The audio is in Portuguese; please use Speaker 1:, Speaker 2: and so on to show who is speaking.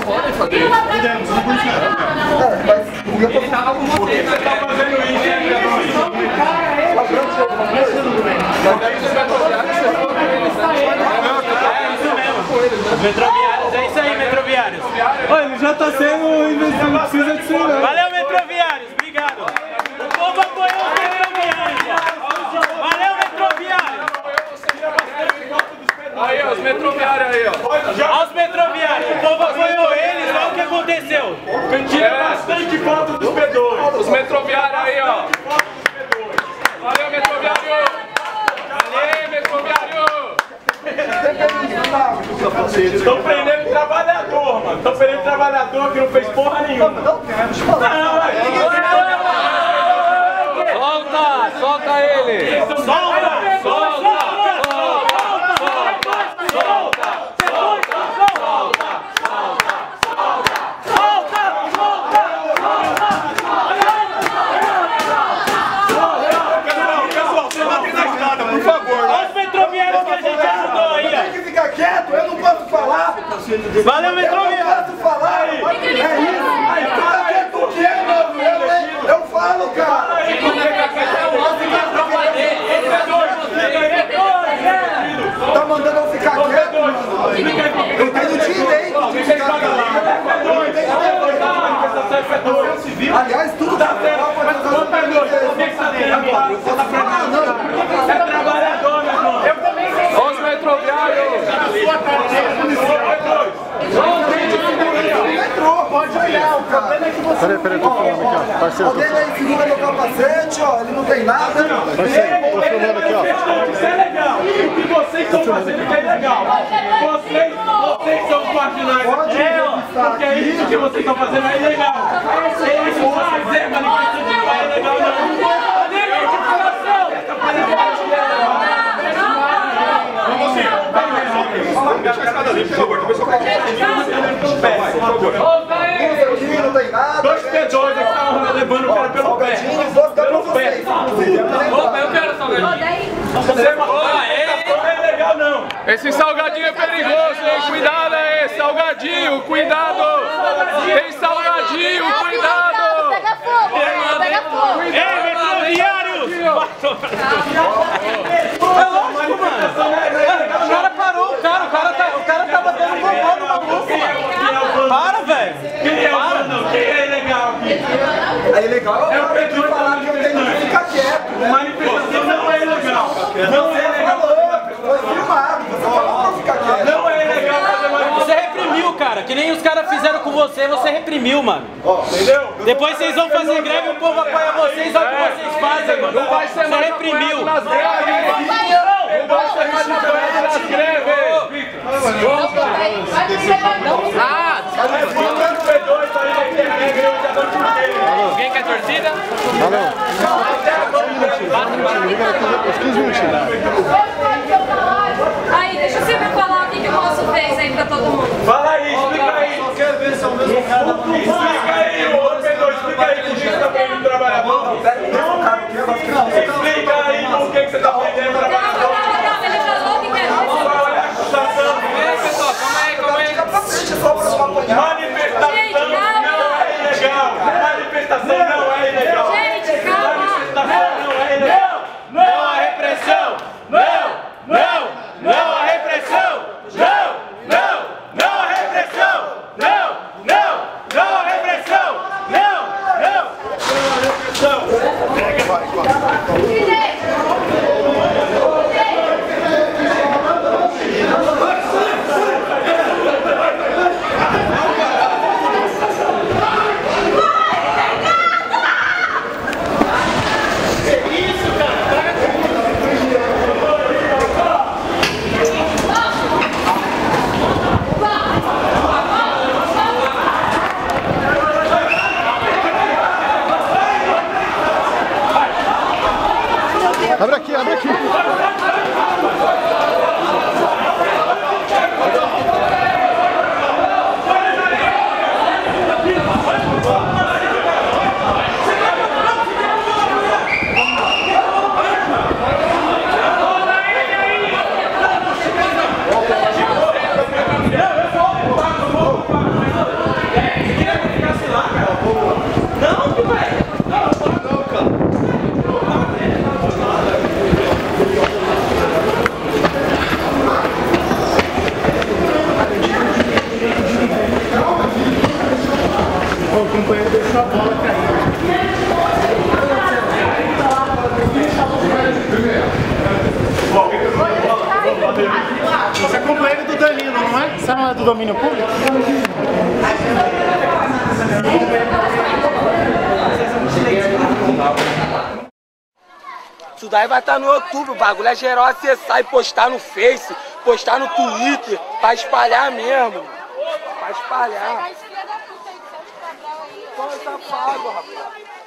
Speaker 1: podem fazer isso.
Speaker 2: Podemos, não pode
Speaker 1: Ele tava com você. Você tá fazendo isso.
Speaker 3: Metroviários, é isso aí, metroviários.
Speaker 2: Olha, ele já tá sendo investido, não precisa disso não.
Speaker 3: Valeu, metroviários, obrigado. O povo apoiou os metroviários. Valeu, metroviários.
Speaker 1: Aí, ó, os metroviários aí, ó.
Speaker 3: Olha os metroviários, o povo apoiou eles, olha o que aconteceu.
Speaker 2: Tira bastante foto dos P2.
Speaker 1: Os metroviários aí, ó. Valeu, metroviário. Valeu, metroviário.
Speaker 2: Estão prendendo trabalhador, mano. Estão prendendo trabalhador que não fez porra nenhuma. Não,
Speaker 1: Solta ele.
Speaker 2: por favor.
Speaker 3: Olha os metroviários que a gente ajudou aí, ó.
Speaker 4: Tem que ficar quieto, eu não posso falar.
Speaker 3: Valeu, metroviário.
Speaker 4: Eu não posso falar. É isso. Fica quieto o quê, mano? Eu falo, cara. Tá mandando eu ficar quieto, mano? Eu tenho direito de ficar quieto. Aliás, tudo tá certo.
Speaker 2: É trabalhador, meu irmão. Eu também sei.
Speaker 1: Olha os metroviários.
Speaker 4: Pode olhar, cara.
Speaker 5: Peraí, tô falando aqui, ó. Parceiro,
Speaker 4: Alguém aí segura meu capacete, ó. Ele não tem nada.
Speaker 5: parceiro, tô filmando aqui, ó.
Speaker 2: Isso é legal. O que vocês estão fazendo que é legal. Vocês são os marginais. Porque é isso que vocês estão fazendo é ilegal. Eles vão fazer manifestação de não é legal, não.
Speaker 1: Deixa a escada ali, por favor.
Speaker 4: Não tem nada.
Speaker 2: Dois P2 aqui estavam levando o cara pelo pé.
Speaker 4: Vou dar pra vocês.
Speaker 1: Opa, eu quero salgadinho.
Speaker 2: Não é legal, não.
Speaker 1: Esse salgadinho é perigoso, hein? Cuidado aí, salgadinho, cuidado. Tem salgadinho, cuidado.
Speaker 6: Pega fogo, pega fogo.
Speaker 3: Ei, metroviários!
Speaker 2: É lógico, mano. O cara parou, o cara tava dando bombom no maluco, mano. Para, velho. Quem é ilegal aqui?
Speaker 4: É ilegal? Eu tenho que falar que eu tenho que ficar quieto.
Speaker 2: Manifestação não é ilegal. Não é ilegal.
Speaker 4: Foi filmado. Você falou pra eu ficar quieto.
Speaker 2: Não é ilegal fazer manifestação.
Speaker 3: Você reprimiu, cara. Que nem os caras fizeram com você, você reprimiu, mano.
Speaker 2: Entendeu?
Speaker 3: Depois vocês vão fazer greve e o povo apoia vocês, olha o que vocês fazem, mano.
Speaker 1: Não vai ser
Speaker 3: Você
Speaker 1: mais
Speaker 3: reprimiu.
Speaker 1: apoiado nas greves. Não vai ser mais apoiado nas greves. Alguém quer torcida?
Speaker 5: Valeu. 15 minutinhos.
Speaker 6: Aí, deixa o Silvio falar o que o moço fez aí pra todo mundo.
Speaker 2: Fala aí, explica aí. Só quero ver se é o mesmo cara. Explica aí, ô Pedro, explica aí que o Gil tá prendendo trabalhador. Explica aí por que você tá prendendo trabalhador.
Speaker 6: Ele falou que quer.
Speaker 1: Pessoal, calma aí.
Speaker 4: Só pra O companheiro deixou a bola cair. Você é companheiro do Danilo, não é? Você não é do domínio público?
Speaker 7: Isso daí vai estar no YouTube, o bagulho é geral acessar e postar no Face, postar no Twitter, pra espalhar mesmo. Pra espalhar. Só tá pago, rapaz.